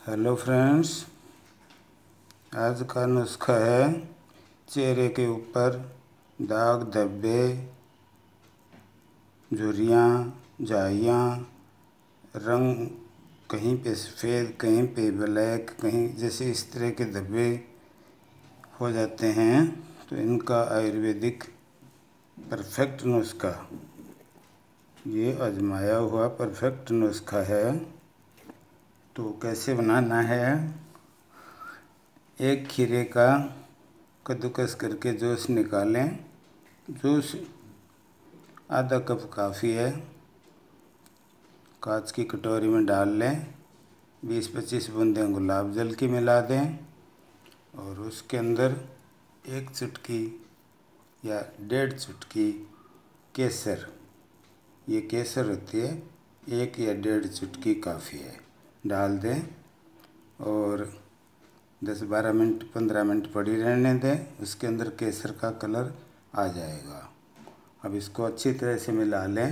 Hello friends, आज का नुस्खा है चेहरे के ऊपर दाग धब्बे, झुर्रियाँ, झाइयाँ, रंग कहीं पे सफ़ेद कहीं पे ब्लैक, कहीं जैसे इस तरह के धब्बे हो जाते हैं तो इनका आयुर्वेदिक परफेक्ट नुस्खा, ये आजमाया हुआ परफेक्ट नुस्खा है। तो कैसे बनाना है? एक खीरे का कद्दूकस करके जूस निकालें। जूस आधा कप काफ़ी है। कांच की कटोरी में डाल लें। 20-25 बूंदें गुलाब जल की मिला दें और उसके अंदर 1 चुटकी या 1.5 चुटकी केसर, ये केसर होती है, 1 या 1.5 चुटकी काफ़ी है, डाल दें और 10-12 मिनट 15 मिनट पड़ी रहने दें। उसके अंदर केसर का कलर आ जाएगा। अब इसको अच्छी तरह से मिला लें,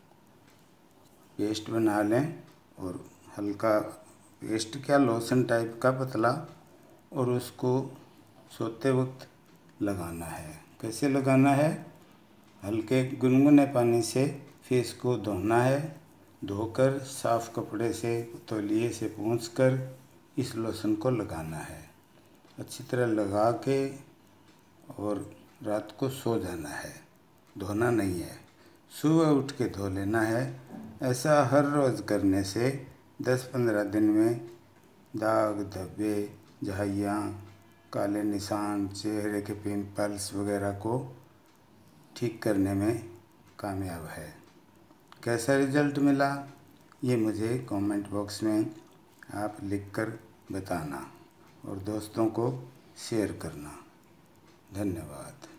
पेस्ट बना लें और हल्का पेस्ट क्या लोशन टाइप का पतला, और उसको सोते वक्त लगाना है। कैसे लगाना है? हल्के गुनगुने पानी से फेस को धोना है। धोकर साफ़ कपड़े से तौलिए से पोंछकर इस लोशन को लगाना है। अच्छी तरह लगा के और रात को सो जाना है, धोना नहीं है। सुबह उठ के धो लेना है। ऐसा हर रोज़ करने से 10-15 दिन में दाग धब्बे, झाइयाँ, काले निशान, चेहरे के पिंपल्स वगैरह को ठीक करने में कामयाब है। कैसा रिजल्ट मिला ये मुझे कमेंट बॉक्स में आप लिखकर बताना और दोस्तों को शेयर करना। धन्यवाद।